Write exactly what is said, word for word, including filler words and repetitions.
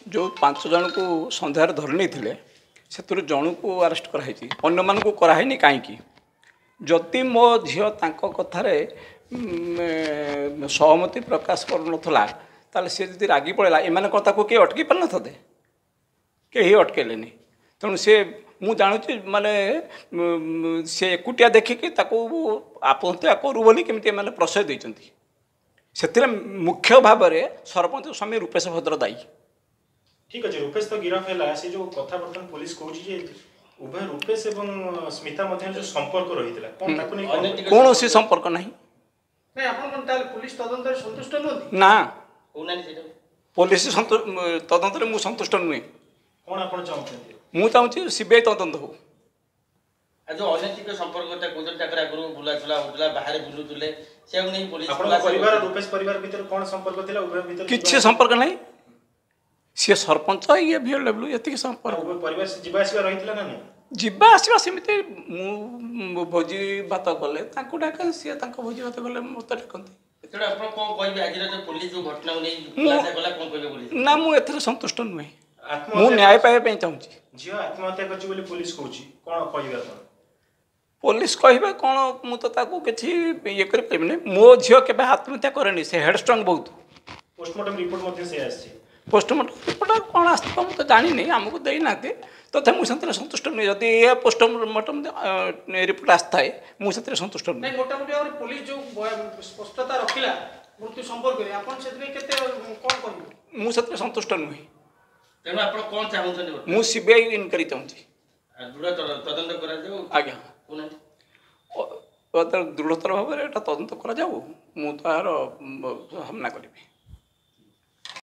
जो पांच जन को सन्धार धरी नहीं से जन को अरेस्ट कराई अन्य मान को कराई कहीं जदि मो झी कथार सहमति प्रकाश करूला ताले सी जी रागी पड़ेगा एम कौन किए अटकी पार थे कहीं अटकेले तेणु सी मु जानुची माने से एकुटिया देखिकी आत्महत्या करू बोली केमती माने प्रश्रय देइचंती से मुख्य भाव में सरपंच स्वामी रूपेश भद्र दायी। ठीक अच्छे रूपेश तो गिरफ है से जो कथा बर्तमान पुलिस कहूँ उभय रूपेश एवं स्मिता मध्य जो संपर्क रही कौन सी संपर्क नहीं पुलिस तदंत संतुष्ट नुहति ना पुलिस तदंत मु संतुष्ट नुहे कौन आप चाहते मु चाहूँ सीबीआई तदंत हो जो अनैतिक संपर्क आगुरी बुलाचुला होता बाहर बुलूले परिवार रूपेश परिवार भीतर कौन संपर्क थिला उभय भीतर किछि संपर्क नहीं सी सरपंच ये भी लेवल ये संपर्क परिवार से जीवा आसवा रहितला ना नहीं जीवा आसवा सेमिति मु भोजी बात कले तांको डाका सी तांको भोजी बात कले मत डाकंती एतडा आपण कोन कहबे आजिर जो पुलिस जो घटना नै खुलासा कला कोन कहबे पुलिस ना मु एथरे संतुष्ट नुहे मु न्याय पाए पे चाहूची झियो आत्महत्या करची बोली पुलिस कहूची कोन कहबे आपण पुलिस कहबे कोन मु तो ताको किछि ये कर पेमने मो झियो केबे आत्महत्या करनी से हेडस्ट्रंग बहुत पोस्टमार्टम रिपोर्ट मध्ये से आछि पोस्टमार्टम रिपोर्ट कौन आसता मुझे जानी नहीं आमको देना तथा मुझे संतुष्ट नहीं जब ये पोस्टमार्टम रिपोर्ट आसता है मुझे संतुष्ट नहीं मोटामोटी भाव पुलिस जो स्पष्टता रखिला मृत्यु संपर्क आपन सेतने केते कोन कहबो मुझे संतुष्ट नहीं तेनु आपण कोन चाहउछन मु सीबीआई इनक्वारी चाहूँ दृढ़ तदंत करा जाऊ आज्ञा दृढ़तर भाव में तदंत करा जाऊ मु तार सामना करी।